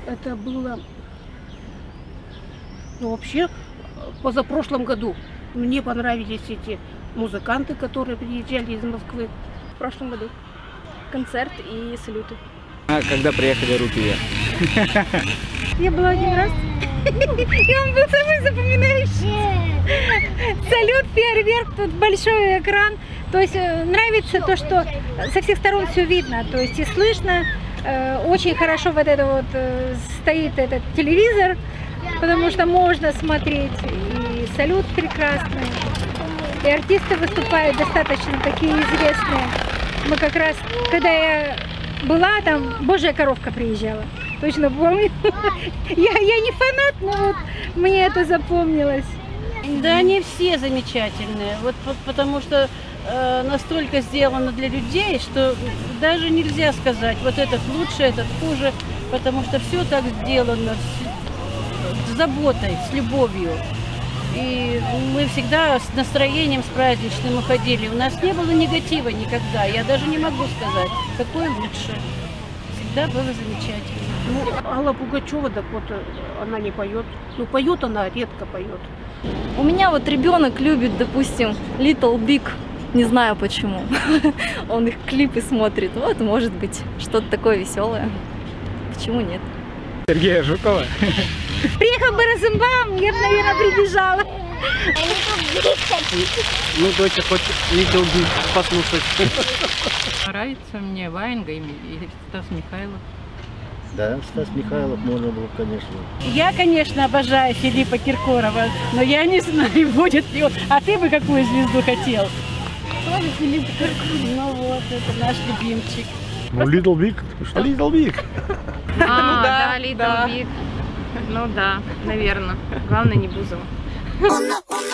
Это было, ну, вообще, позапрошлом году. Мне понравились эти музыканты, которые приезжали из Москвы. В прошлом году. Концерт и салюты. А когда приехали руки вверх? Я была один раз, и он был самый запоминающий. Салют, фейерверк, тут большой экран. То есть нравится то, что со всех сторон все видно, то есть и слышно. Очень хорошо вот это вот стоит этот телевизор, потому что можно смотреть. И салют прекрасный. И артисты выступают достаточно такие известные. Мы как раз, когда я была там, Божья коровка приезжала. Точно помню. Я не фанат, но вот мне это запомнилось. Да, они все замечательные. Вот потому что настолько сделано для людей, что даже нельзя сказать, вот этот лучше, этот хуже, потому что все так сделано с заботой, с любовью. И мы всегда с настроением, с праздничным уходили. У нас не было негатива никогда. Я даже не могу сказать, какой лучше. Всегда было замечательно. Ну, Алла Пугачева, так вот, она не поет. Ну, поет она, редко поет. У меня вот ребенок любит, допустим, Little Big. Не знаю почему. Он их клипы смотрит. Вот, может быть, что-то такое веселое. Почему нет? Сергея Жукова. Приехал бы Розенбаум, я бы, наверное, прибежала. Ну, доча хочет Little Big послушать. Нравится мне Ваенга и Стас Михайлов. Да, Стас Михайлов можно было, конечно. Я, конечно, обожаю Филиппа Киркорова, но я не знаю, будет ли он. А ты бы какую звезду хотел? Тоже Филипп Киркоров. Ну вот, это наш любимчик. Ну, Little Big. Что Little Big? Да, Little Big. Ну да, наверное. Главное, не Бузова.